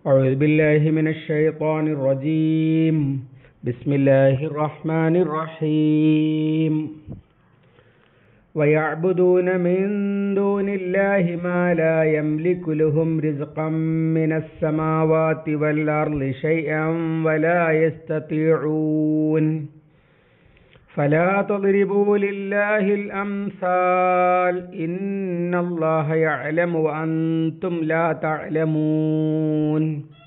أعوذ بالله من الشيطان الرجيم بسم الله الرحمن الرحيم ويعبدون من دون الله ما لا يملك لهم رزقا من السماوات والأرض شيئا ولا يستطيعون فلا تضربوا لله الأمثال إن الله يعلم وأنتم لا تعلمون.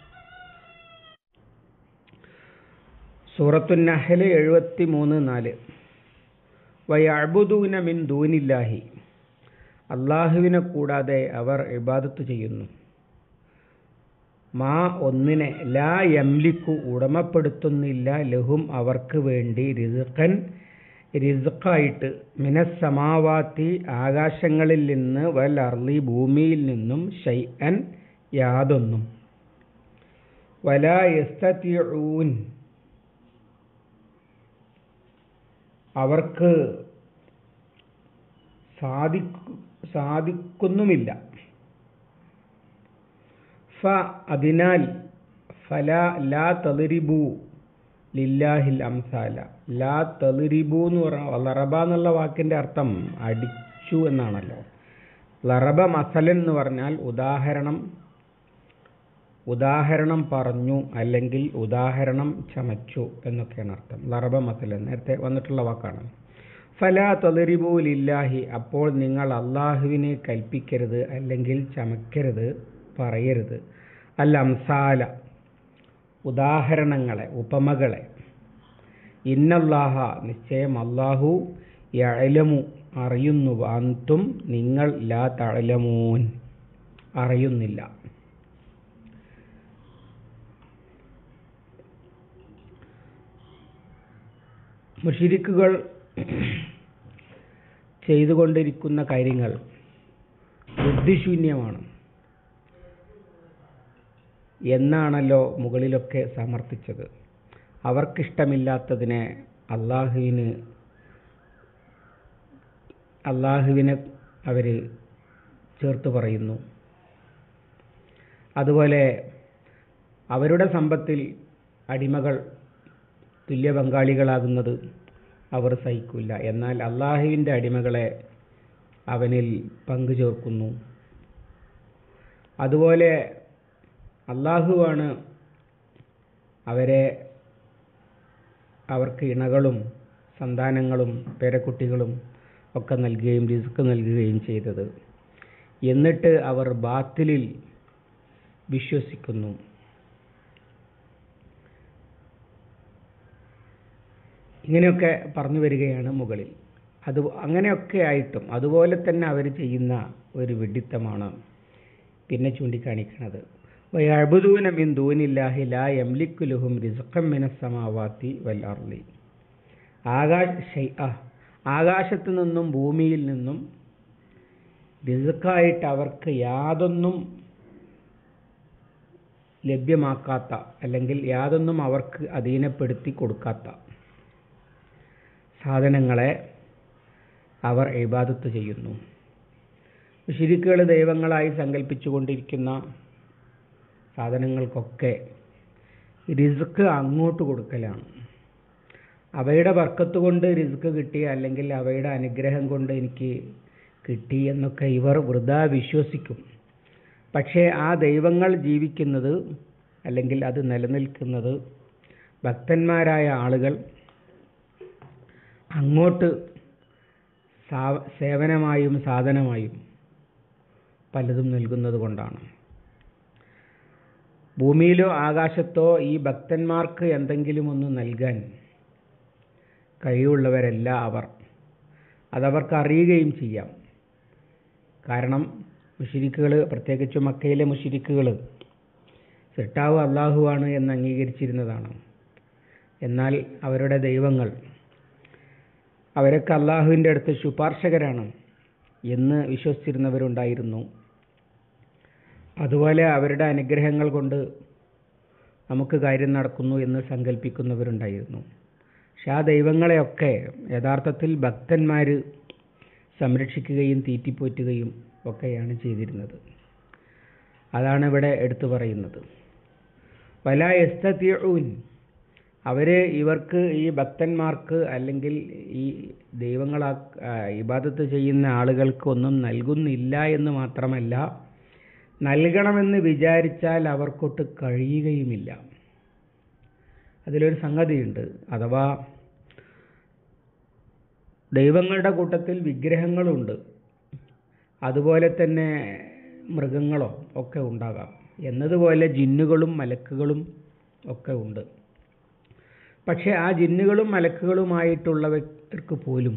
സൂറത്തുൻ നഹ്ൽ 73-4. വയഅ്ബുദൂന മിൻ ദൂനില്ലാഹി, അല്ലാഹുവിനെ കൂടാതെ അവർ ഇബാദത്ത് ചെയ്യുന്നു. മാ ഒന്നിനെ, ലാ യംലിക്കു ഉടമപ്പെടുത്തുന്നില്ല, ലഹും അവർക്ക് വേണ്ടി, റിസ്ഖൻ റിസ്ഖായിട്ട്, മിനസ് സമാവാത്തി ആകാശങ്ങളിൽ നിന്ന്, വൽ അർളി ഭൂമിയിൽ നിന്നും, ഷൈഅൻ യാതൊന്നും, വലാ യസ്തതിഊൻ അവർക്ക് സാധിക്കുന്നുമില്ല. അതിനാൽ ഫലാ ലാ തളിരിബു ലില്ലാഹിൽ അംസാല. ലാ തളിരിബു എന്ന് പറഞ്ഞാൽ ലറബ എന്നുള്ള വാക്കിൻ്റെ അർത്ഥം അടിച്ചു എന്നാണല്ലോ. ലറബ മസലൻ എന്ന് പറഞ്ഞാൽ ഉദാഹരണം പറഞ്ഞു, അല്ലെങ്കിൽ ഉദാഹരണം ചമച്ചു എന്നൊക്കെയാണ് അർത്ഥം. ലറബ മസലൻ നേരത്തെ വന്നിട്ടുള്ള വാക്കാണ്. ഫലാ തളിരിബു ലില്ലാഹി, അപ്പോൾ നിങ്ങൾ അള്ളാഹുവിനെ കൽപ്പിക്കരുത്, അല്ലെങ്കിൽ ചമക്കരുത്, പറയരുത്. അൽ അംസാല, ഉദാഹരണങ്ങളെ, ഉപമകളെ. ഇന്നല്ലാഹ, നിശ്ചയം അല്ലാഹു, യഅലമു അറിയുന്നു, അൻതും നിങ്ങൾ, ലാ തഅലമൂൻ അറിയുന്നില്ല. മുശ്രിക്കുകൾ ചെയ്തുകൊണ്ടിരിക്കുന്ന കാര്യങ്ങൾ ബുദ്ധിശൂന്യമാണ് എന്നാണല്ലോ മുകളിലൊക്കെ സമർത്ഥിച്ചത്. അവർക്കിഷ്ടമില്ലാത്തതിനെ അള്ളാഹുവിനെ അവർ ചേർത്ത് പറയുന്നു. അതുപോലെ അവരുടെ സമ്പത്തിൽ അടിമകൾ തുല്യ പങ്കാളികളാകുന്നത് അവർ സഹിക്കില്ല. എന്നാൽ അള്ളാഹുവിൻ്റെ അടിമകളെ അവനിൽ പങ്കു ചേർക്കുന്നു. അതുപോലെ അള്ളാഹുവാണ് അവർക്ക് ഇണകളും സന്താനങ്ങളും പേരക്കുട്ടികളും ഒക്കെ നൽകുകയും റിസ്ക് നൽകുകയും ചെയ്തത്. എന്നിട്ട് അവർ ബാത്തിലിൽ വിശ്വസിക്കുന്നു. ഇങ്ങനെയൊക്കെ പറഞ്ഞു വരികയാണ് മുകളിൽ. അങ്ങനെയൊക്കെ ആയിട്ടും അതുപോലെ തന്നെ അവർ ചെയ്യുന്ന ഒരു വിഡ്ഢിത്തമാണ് പിന്നെ ചൂണ്ടിക്കാണിക്കുന്നത്. വയഅ്ബുദൂന മിൻ ദൂനില്ലാഹി ലാ യംലിക്കു ലഹും റിസ്ഖൻ മിനസ് സമാവാതി വൽ അർളി. ആകാശത്തു നിന്നും ഭൂമിയിൽ നിന്നും റിസ്ഖായിട്ട് അവർക്ക് യാതൊന്നും ലഭ്യമാക്കാത്ത, അല്ലെങ്കിൽ യാതൊന്നും അവർക്ക് അധീനപ്പെടുത്തി കൊടുക്കാത്ത സാധനങ്ങളെ അവർ ഇബാദത്ത് ചെയ്യുന്നു. മുശ്രിക്കുകൾ ദൈവങ്ങളായി സങ്കല്പിച്ചുകൊണ്ടിരിക്കുന്ന സാധനങ്ങൾക്കൊക്കെ റിസ്ക് അങ്ങോട്ട് കൊടുക്കലാണ്. അവയുടെ ബർക്കത്ത് കൊണ്ട് റിസ്ക് കിട്ടി, അല്ലെങ്കിൽ അവയുടെ അനുഗ്രഹം കൊണ്ട് എനിക്ക് കിട്ടി എന്നൊക്കെ ഇവർ വൃഥാ വിശ്വസിക്കും. പക്ഷേ ആ ദൈവങ്ങൾ ജീവിക്കുന്നത്, അല്ലെങ്കിൽ അത് നിലനിൽക്കുന്നത്, ഭക്തന്മാരായ ആളുകൾ അങ്ങോട്ട് സേവനമായും സാധനമായും പലതും നൽകുന്നത് കൊണ്ടാണ്. ഭൂമിയിലോ ആകാശത്തോ ഈ ഭക്തന്മാർക്ക് എന്തെങ്കിലും ഒന്ന് നൽകാൻ കഴിവുള്ളവരല്ല അവർ. അതവർക്ക് അറിയുകയും ചെയ്യാം. കാരണം മുശ്രിക്കുകൾ, പ്രത്യേകിച്ച് മക്കയിലെ മുശ്രിക്കുകൾ, സൃഷ്ടാവ് അള്ളാഹുവാണ് എന്ന് അംഗീകരിച്ചിരുന്നതാണ്. എന്നാൽ അവരുടെ ദൈവങ്ങൾ, അവരൊക്കെ അള്ളാഹുവിൻ്റെ അടുത്ത് ശുപാർശകരാണ് എന്ന് വിശ്വസിച്ചിരുന്നവരുണ്ടായിരുന്നു. അതുപോലെ അവരുടെ അനുഗ്രഹങ്ങൾ കൊണ്ട് നമുക്ക് കാര്യം നടക്കുന്നു എന്ന് സങ്കല്പിക്കുന്നവരുണ്ടായിരുന്നു. പക്ഷെ ആ ദൈവങ്ങളെയൊക്കെ യഥാർത്ഥത്തിൽ ഭക്തന്മാർ സംരക്ഷിക്കുകയും തീറ്റിപ്പോറ്റുകയും ഒക്കെയാണ് ചെയ്തിരുന്നത്. അതാണ് ഇവിടെ എടുത്തു പറയുന്നത്. വലാ യസ്തതിഊൻ, ഇവർക്ക് ഈ ഭക്തന്മാർക്ക് അല്ലെങ്കിൽ ഈ ഇബാദത്ത് ചെയ്യുന്ന ആളുകൾക്ക് ഒന്നും നൽകുന്നില്ല എന്ന് മാത്രമല്ല, നൽകണമെന്ന് വിചാരിച്ചാൽ അവർക്കൊട്ട് കഴിയുകയുമില്ല. അതിലൊരു സംഗതിയുണ്ട്. അഥവാ ദൈവങ്ങളുടെ കൂട്ടത്തിൽ വിഗ്രഹങ്ങളുണ്ട്, അതുപോലെ തന്നെ മൃഗങ്ങളോ ഒക്കെ ഉണ്ടാകാം, എന്നതുപോലെ ജിന്നുകളും മലക്കുകളും ഒക്കെ ഉണ്ട്. പക്ഷെ ആ ജിന്നുകളും മലക്കുകളുമായിട്ടുള്ളവർക്ക് പോലും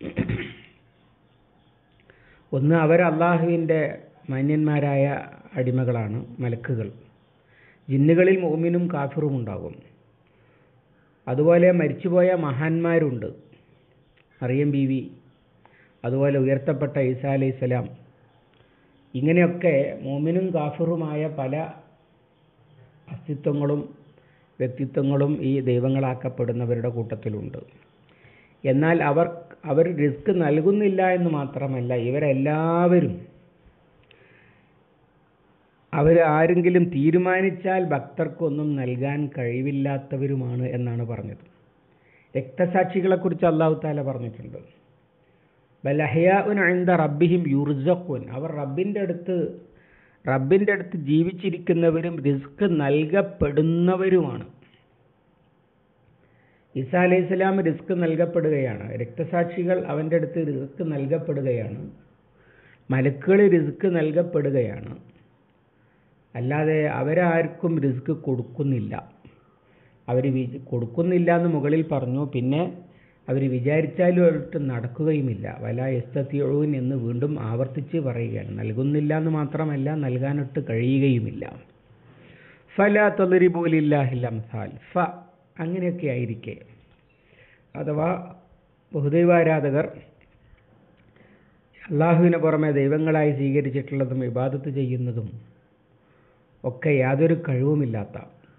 ഒന്ന്, അവർ അള്ളാഹുവിൻ്റെ മാന്യന്മാരായ അടിമകളാണ് മലക്കുകൾ. ജിന്നുകളിൽ മുഅ്മിനും കാഫിറും ഉണ്ടാകും. അതുപോലെ മരിച്ചുപോയ മഹാന്മാരുണ്ട്, മറിയം ബീവി, അതുപോലെ ഉയർത്തപ്പെട്ട ഈസാ അലൈഹിസ്സലാം. ഇങ്ങനെയൊക്കെ മുഅ്മിനും കാഫിറുമായ പല അസ്തിത്വങ്ങളും വ്യക്തിത്വങ്ങളും ഈ ദൈവങ്ങളാക്കപ്പെടുന്നവരുടെ കൂട്ടത്തിലുണ്ട്. എന്നാൽ അവർ റിസ്ക് നൽകുന്നില്ല എന്ന് മാത്രമല്ല, ഇവരെല്ലാവരും ആരെങ്കിലും തീരുമാനിച്ചാൽ ഭക്തർക്കൊന്നും നൽകാൻ കഴിവില്ലാത്തവരുമാണ് എന്നാണ് പറഞ്ഞത്. രക്തസാക്ഷികളെക്കുറിച്ച് അല്ലാഹു തആല പറഞ്ഞിട്ടുണ്ട്, ബൽ അഹ്യാഉൻ ഇൻദ റബ്ബിഹിം യുർസഖൂൻ, അവർ റബ്ബിൻ്റെ അടുത്ത് ജീവിച്ചിരിക്കുന്നവരും റിസ്ക് നൽകപ്പെടുന്നവരുമാണ്. ഈസാ അലൈഹിസ്സലാം റിസ്ക് നൽകപ്പെടുകയാണ്, രക്തസാക്ഷികൾ അവൻ്റെ അടുത്ത് റിസ്ക് നൽകപ്പെടുകയാണ്, മലക്കുകൾ റിസ്ക് നൽകപ്പെടുകയാണ്. അല്ലാതെ അവരാർക്കും റിസ്ക് കൊടുക്കുന്നില്ല. കൊടുക്കുന്നില്ല എന്ന് മുകളിൽ പറഞ്ഞു. പിന്നെ അവർ വിചാരിച്ചാലും അവർക്ക് നടക്കുകയുമില്ല. വലാ യസ്തതിഊൻ എന്ന് വീണ്ടും ആവർത്തിച്ച് പറയുകയാണ്. നൽകുന്നില്ല എന്ന് മാത്രമല്ല, നൽകാനൊട്ട് കഴിയുകയുമില്ല. ഫലാ തദ്രിബൂ ലില്ലാഹിൽ അംസാൽ. അങ്ങനെയൊക്കെ ആയിരിക്കെ, അഥവാ ബഹുദൈവാരാധകർ അള്ളാഹുവിന് പുറമെ ദൈവങ്ങളായി സ്വീകരിച്ചിട്ടുള്ളതും ഇബാദത്ത് ചെയ്യുന്നതും ഒക്കെ യാതൊരു കഴിവുമില്ലാത്ത,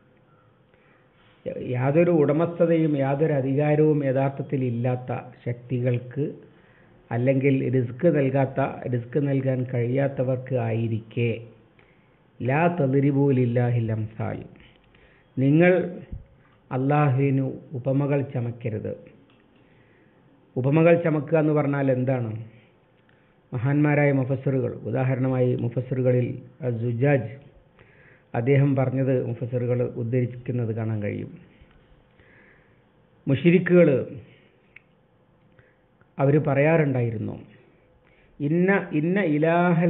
യാതൊരു ഉടമസ്ഥതയും യാതൊരു അധികാരവും യഥാർത്ഥത്തിൽ ഇല്ലാത്ത ശക്തികൾക്ക്, അല്ലെങ്കിൽ റിസ്ക് നൽകാൻ കഴിയാത്തവർക്ക് ആയിരിക്കെ, ലാ തദ്രിബൂ ലില്ലാഹിൽ അംസാൽ, നിങ്ങൾ അള്ളാഹുവിന് ഉപമകൾ ചമക്കരുത്. ഉപമകൾ ചമക്കുക എന്ന് പറഞ്ഞാൽ എന്താണ്? മഹാന്മാരായ മുഫസ്സിറുകൾ, ഉദാഹരണമായി മുഫസ്സിറുകളിൽ അസ്സുജാജ്, അദ്ദേഹം പറഞ്ഞത് മുഫസ്സിറുകൾ ഉദ്ധരിക്കുന്നത് കാണാൻ കഴിയും. മുശ്രിക്കുകൾ അവർ പറയാറുണ്ടായിരുന്നു, ഇന്ന ഇലാഹൽ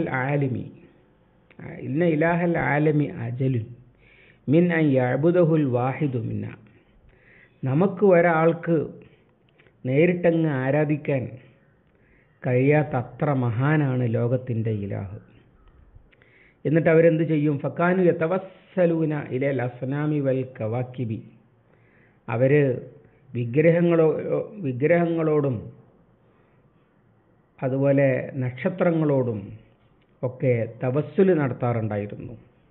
ആലമി അജലുൻ മിൻ അൻ യഅ്ബുദഹുൽ വാഹിദു മിന്ന, നമുക്ക് ഒരാൾക്ക് നേരിട്ടങ്ങ് ആരാധിക്കാൻ കഴിയാത്ത അത്ര മഹാനാണ് ലോകത്തിൻ്റെ ഇലാഹ്. എന്നിട്ട് അവരെന്ത് ചെയ്യും? ഫക്കാനു യതവസ്സലൂന ഇലൽ അസ്നാമി വൽ കവാക്കിബി, അവർ വിഗ്രഹങ്ങളോടും അതുപോലെ നക്ഷത്രങ്ങളോടും ഒക്കെ തവസ്സുൽ നടത്താറുണ്ടായിരുന്നു.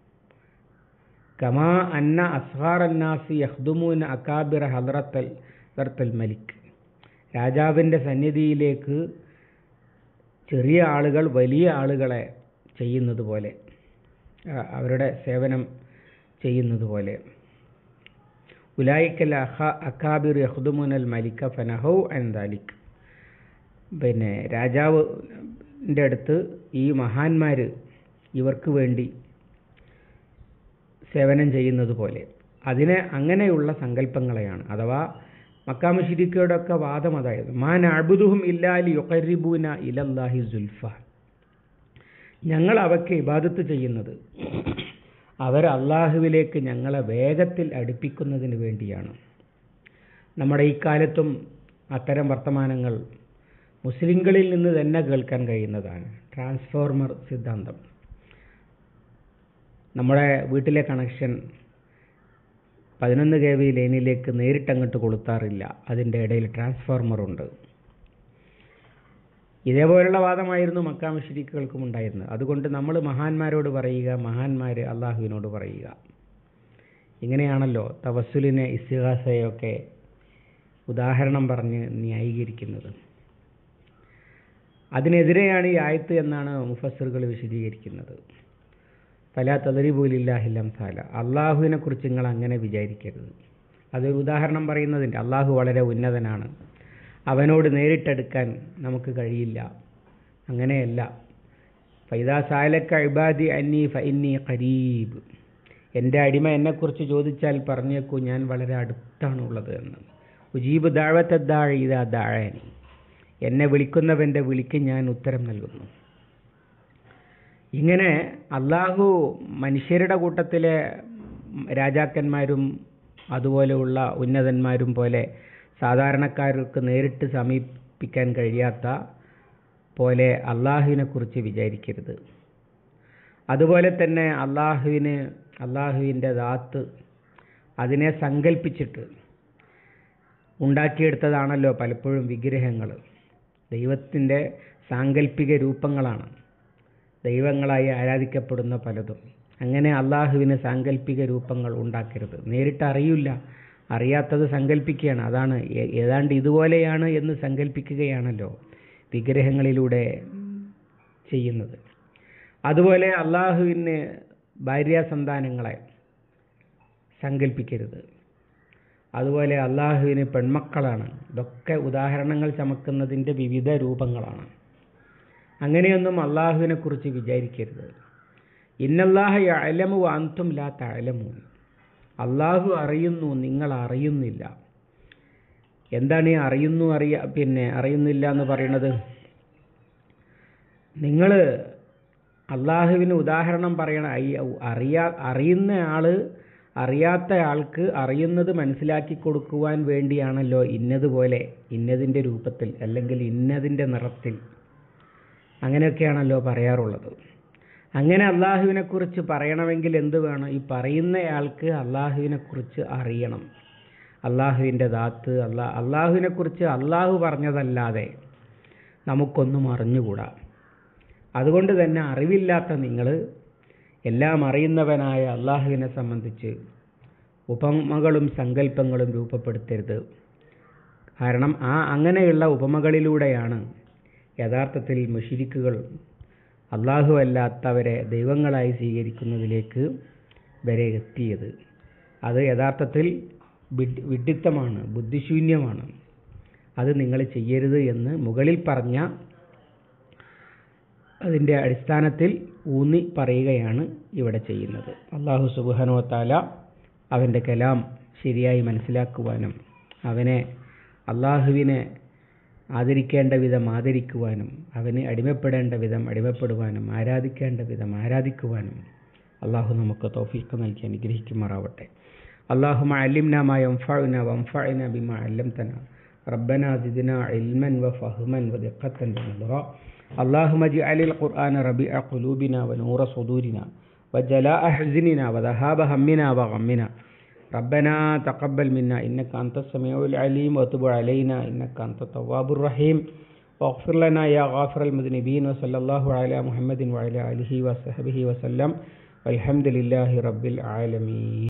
കമാ അന്ന അസ്ഹാറന്നാസി യഖ്ദുമൂന അകാബിറ ഹദ്റത്തൽ മലിക്, രാജാവിൻ്റെ സന്നിധിയിലേക്ക് ചെറിയ ആളുകൾ വലിയ ആളുകളെ ചെയ്യുന്നത് പോലെ, അവരുടെ സേവനം ചെയ്യുന്നത് പോലെ. ഉലായിക്കൽ അക്കാബിർ യഖ്ദുമൂനൽ മലിക ഫനഹൗ അൻ ദാലിക്, പിന്നെ രാജാവിൻ്റെ അടുത്ത് ഈ മഹാന്മാർ ഇവർക്ക് വേണ്ടി സേവനം ചെയ്യുന്നത് പോലെ, അങ്ങനെയുള്ള സങ്കല്പങ്ങളെയാണ്. അഥവാ മക്കാ മുശ്രിക്കുകളുടെയൊക്കെ വാദം അതായത്, മാ നഅ്ബുദുഹും ഇല്ലാ ലിയുഖർരിബൂന ഇലല്ലാഹി സുൽഫ, ഞങ്ങൾ അവർക്ക് ഇബാദത്ത് ചെയ്യുന്നത് അവർ അള്ളാഹുവിലേക്ക് ഞങ്ങളെ വേഗത്തിൽ അടുപ്പിക്കുന്നതിന് വേണ്ടിയാണ്. നമ്മുടെ ഈ കാലത്തും അത്തരം വർത്തമാനങ്ങൾ മുസ്ലിങ്ങളിൽ നിന്ന് തന്നെ കേൾക്കാൻ കഴിയുന്നതാണ്. ട്രാൻസ്ഫോർമർ സിദ്ധാന്തം. നമ്മുടെ വീട്ടിലെ കണക്ഷൻ 11 kV ലൈനിലേക്ക് നേരിട്ടങ്ങോട്ട് കൊളുത്താറില്ല, അതിൻ്റെ ഇടയിൽ ട്രാൻസ്ഫോർമറുണ്ട്. ഇതേപോലുള്ള വാദമായിരുന്നു മക്കാ മുശ്രിക്കുകൾക്കും ഉണ്ടായിരുന്നത്. അതുകൊണ്ട് നമ്മൾ മഹാന്മാരോട് പറയുക, മഹാന്മാർ അള്ളാഹുവിനോട് പറയുക. ഇങ്ങനെയാണല്ലോ തവസ്സുലിനെ, ഇസ്തിഗാസയൊക്കെ ഉദാഹരണം പറഞ്ഞ് ന്യായീകരിക്കുന്നത്. അതിനെതിരെയാണ് ഈ ആയത്ത് എന്നാണ് മുഫസ്സിറുകൾ വിശദീകരിക്കുന്നത്. ഫലാ തദ്രിബൂ ലില്ലാഹിൽ അംസാല. അള്ളാഹുവിനെ കുറിച്ച് നിങ്ങൾ അങ്ങനെ വിചാരിക്കരുത്. അതൊരു ഉദാഹരണം പറയുന്നതിൻ്റെ. അള്ളാഹു വളരെ ഉന്നതനാണ്, അവനോട് നേരിട്ടെടുക്കാൻ നമുക്ക് കഴിയില്ല. അങ്ങനെയല്ല. ഫൈദാ സാലക ഇബാദി അന്നി ഫഇന്നി ഖരീബ്. എൻ്റെ അടിമ എന്നെക്കുറിച്ച് ചോദിച്ചാൽ പറഞ്ഞേക്കൂ, ഞാൻ വളരെ അടുത്താണുള്ളത് എന്ന്. ഉജീബ് ദഅവത്തദ്ദാഇ ഇദാ ദഅാനി. എന്നെ വിളിക്കുന്നവൻ്റെ വിളിക്ക് ഞാൻ ഉത്തരം നൽകുന്നു. ഇങ്ങനെ അള്ളാഹു മനുഷ്യരുടെ കൂട്ടത്തിലെ രാജാക്കന്മാരും അതുപോലെയുള്ള ഉന്നതന്മാരും പോലെ സാധാരണക്കാർക്ക് നേരിട്ട് സമീപിക്കാൻ കഴിയാത്ത പോലെ അള്ളാഹുവിനെക്കുറിച്ച് വിചാരിക്കരുത്. അതുപോലെ തന്നെ അള്ളാഹുവിൻ്റെ ദാത്ത് അതിനെ സങ്കല്പിച്ചിട്ട് ഉണ്ടാക്കിയെടുത്തതാണല്ലോ പലപ്പോഴും വിഗ്രഹങ്ങൾ. ദൈവത്തിൻ്റെ സാങ്കല്പിക രൂപങ്ങളാണ് ദൈവങ്ങളായി ആരാധിക്കപ്പെടുന്ന പലതും. അങ്ങനെ അള്ളാഹുവിന് സാങ്കല്പിക രൂപങ്ങൾ ഉണ്ടാക്കരുത്. നേരിട്ട് അറിയില്ല, അറിയാത്തത് സങ്കല്പിക്കുകയാണ്. അതാണ് ഏതാണ്ട് ഇതുപോലെയാണ് എന്ന് സങ്കല്പിക്കുകയാണല്ലോ വിഗ്രഹങ്ങളിലൂടെ ചെയ്യുന്നത്. അതുപോലെ അള്ളാഹുവിന് ഭാര്യാസന്താനങ്ങളെ സങ്കല്പിക്കരുത്. അതുപോലെ അള്ളാഹുവിന് പെൺമക്കളാണ്. ഇതൊക്കെ ഉദാഹരണങ്ങൾ ചമക്കുന്നതിൻ്റെ വിവിധ രൂപങ്ങളാണ്. അങ്ങനെയൊന്നും അള്ളാഹുവിനെ കുറിച്ച് വിചാരിക്കരുത്. ഇന്നല്ലാഹ യഅലമു വ അൻതും ലാ തഅലമൂൻ. അള്ളാഹു അറിയുന്നു, നിങ്ങൾ അറിയുന്നില്ല. എന്താണ് ഈ അറിയുന്നില്ല എന്ന് പറയുന്നത്? നിങ്ങൾ അള്ളാഹുവിന് ഉദാഹരണം പറയണം. അറിയുന്ന ആൾ അറിയാത്ത ആൾക്ക് അറിയുന്നത് മനസ്സിലാക്കി കൊടുക്കുവാൻ വേണ്ടിയാണല്ലോ ഇന്നതുപോലെ, ഇന്നതിൻ്റെ രൂപത്തിൽ, അല്ലെങ്കിൽ ഇന്നതിൻ്റെ നിറത്തിൽ, അങ്ങനെയൊക്കെയാണല്ലോ പറയാറുള്ളത്. അങ്ങനെ അള്ളാഹുവിനെക്കുറിച്ച് പറയണമെങ്കിൽ എന്ത് വേണം? ഈ പറയുന്നയാൾക്ക് അള്ളാഹുവിനെക്കുറിച്ച് അറിയണം. അള്ളാഹുവിൻ്റെ ദാത്ത്, അള്ളാഹുവിനെക്കുറിച്ച് അള്ളാഹു പറഞ്ഞതല്ലാതെ നമുക്കൊന്നും അറിഞ്ഞുകൂടാ. അതുകൊണ്ട് തന്നെ അറിവില്ലാത്ത നിങ്ങൾ എല്ലാം അറിയുന്നവനായ അള്ളാഹുവിനെ സംബന്ധിച്ച് ഉപമകളും സങ്കല്പങ്ങളും രൂപപ്പെടുത്തരുത്. കാരണം അങ്ങനെയുള്ള ഉപമകളിലൂടെയാണ് യഥാർത്ഥത്തിൽ മുശ്രിക്കുകൾ അള്ളാഹു അല്ലാത്തവരെ ദൈവങ്ങളായി സ്വീകരിക്കുന്നതിലേക്ക് വരെ എത്തിയത്. അത് യഥാർത്ഥത്തിൽ വിഡ്ഢിത്തമാണ്, ബുദ്ധിശൂന്യമാണ്. അത് നിങ്ങൾ ചെയ്യരുത് എന്ന് മുകളിൽ പറഞ്ഞ അതിൻ്റെ അടിസ്ഥാനത്തിൽ ഊന്നി പറയുകയാണ് ഇവിടെ ചെയ്യുന്നത്. അല്ലാഹു സുബ്ഹാനഹു വ തആല അവൻ്റെ കലാം ശരിയായി മനസ്സിലാക്കുവാനും അള്ളാഹുവിനെ ആദരിക്കേണ്ട വിധം ആദരിക്കുവാനും അവന് അടിമപ്പെടേണ്ട വിധം അടിമപ്പെടുവാനും ആരാധിക്കേണ്ട വിധം ആരാധിക്കുവാനും അള്ളാഹു നമുക്ക് തൗഫീഖ് നൽകി അനുഗ്രഹിക്കുമാറാവട്ടെ. അല്ലാഹുമ്മ അല്ലിംനാ മാ യൻഫഉനാ വൻഫഅനാ ബിമാ അല്ലംതനാ റബ്ബനാ സിദ്നാ ഇൽമൻ വഫഹ്മൻ വദിഖ്ഖതൻ വനദറാ. اللهم اجعل القرآن ربيع قلوبنا ونور صدورنا وجلاء حزننا وذهاب همنا وغمنا. ربنا تقبل منا إنك أنت السميع العليم وتب علينا إنك أنت التواب الرحيم واغفر لنا يا غافر المذنبين. وصلى الله على محمد وعلى آله وصحبه وسلم والحمد لله رب العالمين.